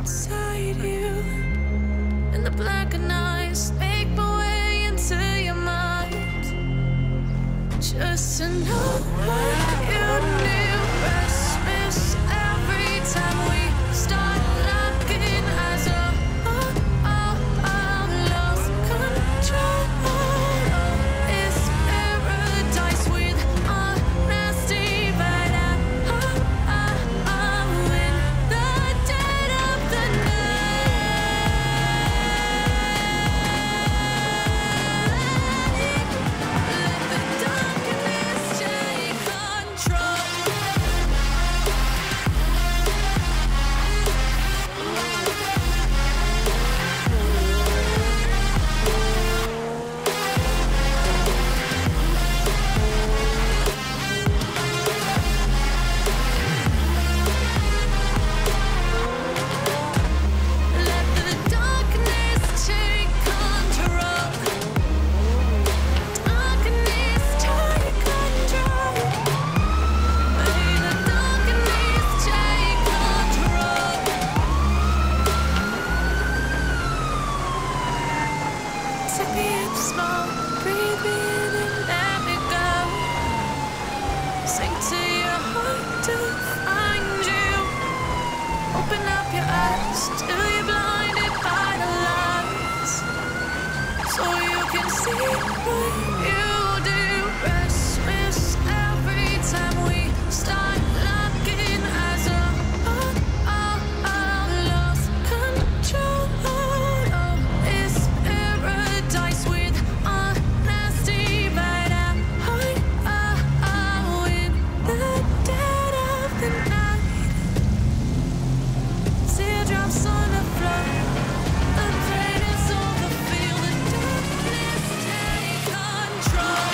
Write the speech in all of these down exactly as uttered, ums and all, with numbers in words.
outside you, and the blackened eyes make my way into your mind, just to know what you knew. Restless every time we start looking as a oh, oh, oh, lost control. Oh, it's paradise with honesty, but I, oh, oh, oh, in the dead of the night, let the darkness take control. Let the darkness take control. Darkness take control. May the darkness take control. Take me up small, breathe me in and let me go. Sing to your heart to find you. Open up your eyes till you're blinded by the lights, so you can see what you do. Restless every time we start looking as a oh, oh, oh, lost control. Oh, it's paradise with honesty, but I, oh, oh, oh, in the dead of the night. Teardrops on the floor, the pain is over, feel the darkness take control.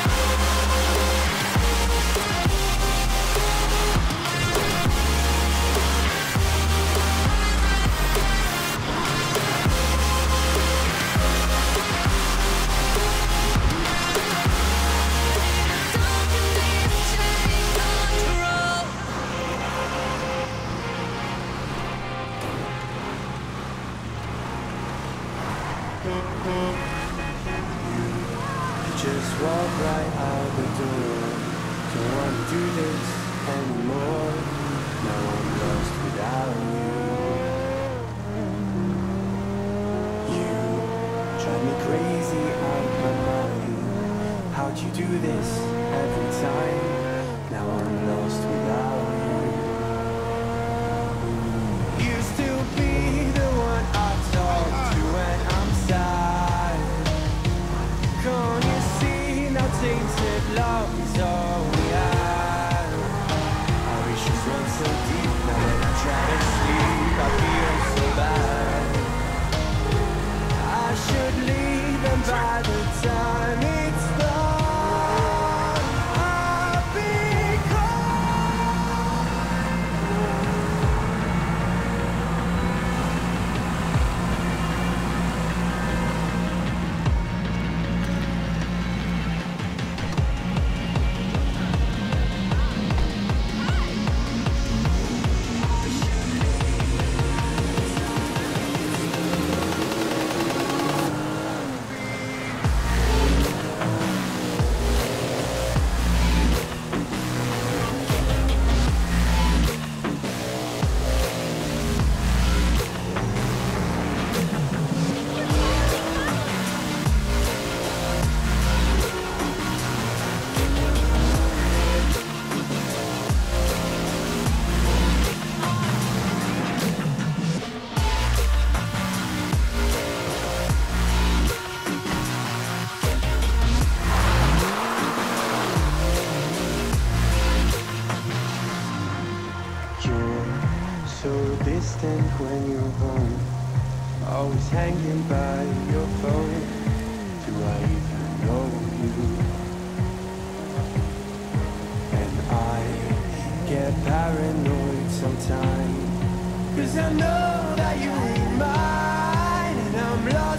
Darkness take control. Just walk right out the door. Don't want to do this anymore. Now I'm lost without you. You drive me crazy out my mind. How'd you do this every time? Now I'm lost without you. Used to be the one I talk to when I'm sad. Can't you see now tainted love is all we have? Our issues run so deep, now when I try to sleep I feel so bad. I should leave, and by the time it's done I'll be distant when you're home, always hanging by your phone. Do I even know you? And I get paranoid sometimes, 'cause I know that you ain't mine, and I'm lost